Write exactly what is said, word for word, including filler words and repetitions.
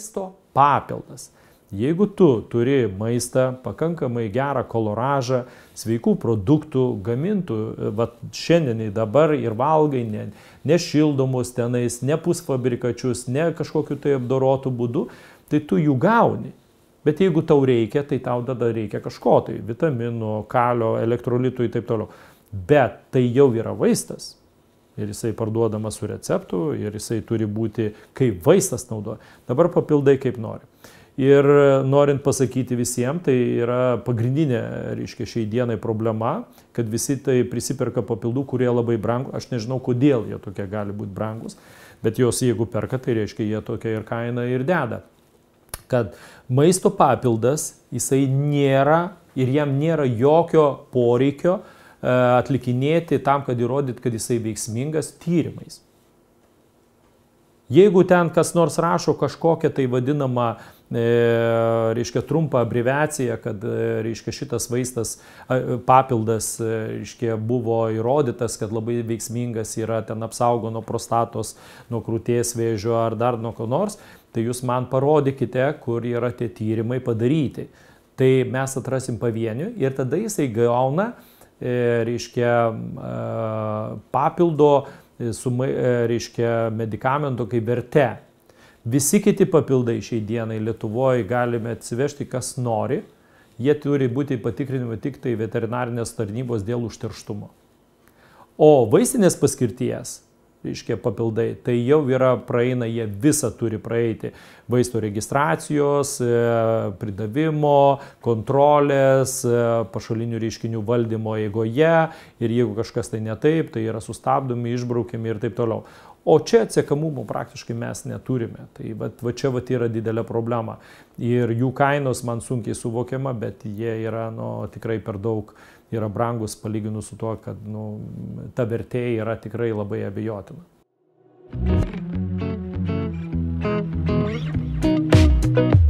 maisto papildas. Jeigu tu turi maistą, pakankamai gerą koloražą, sveikų produktų, gamintų, va šiandienai dabar ir valgai, ne, ne šildomus tenais, ne pusfabrikačius, ne kažkokiu tai apdorotų būdu, tai tu jų gauni. Bet jeigu tau reikia, tai tau tada reikia kažko, tai vitaminų, kalio, elektrolitų ir taip toliau. Bet tai jau yra vaistas. Ir jisai parduodamas su receptu, ir jisai turi būti kaip vaistas naudoja. Dabar papildai kaip nori. Ir norint pasakyti visiems, tai yra pagrindinė, reiškia, šiai dienai problema, kad visi tai prisiperka papildų, kurie labai brangus. Aš nežinau, kodėl jie tokie gali būti brangus, bet jos jeigu perka, tai reiškia, jie tokia ir kaina ir deda. Kad maisto papildas, jisai nėra ir jam nėra jokio poreikio atlikinėti tam, kad įrodyt, kad jisai veiksmingas tyrimais. Jeigu ten kas nors rašo kažkokią tai vadinamą, e, reiškia, trumpą abreviaciją, kad, reiškia, šitas vaistas, papildas, reiškia, buvo įrodytas, kad labai veiksmingas yra, ten apsaugo nuo prostatos, nuo krūties vėžio ar dar nuo ko nors, tai jūs man parodykite, kur yra tie tyrimai padaryti. Tai mes atrasim pavienių ir tada jisai gauna, e, reiškia, e, papildo, su, reiškia, medikamento kaip verte. Visi kiti papildai šiai dienai Lietuvoje galime atsivežti, kas nori. Jie turi būti patikrinami tik tai veterinarinės tarnybos dėl užterštumo. O vaistinės paskirties, reiškia, papildai, tai jau yra praeina, jie visą turi praeiti. Vaisto registracijos, pridavimo, kontrolės, pašalinių reiškinių valdymo eigoje ir jeigu kažkas tai ne taip, tai yra sustabdomi, išbraukiami ir taip toliau. O čia atsekamumo praktiškai mes neturime. Tai va, va čia va, yra didelė problema. Ir jų kainos man sunkiai suvokiama, bet jie yra nu, tikrai per daug yra brangus palyginus su tuo, kad nu, ta vertė yra tikrai labai abejotina. Thank you.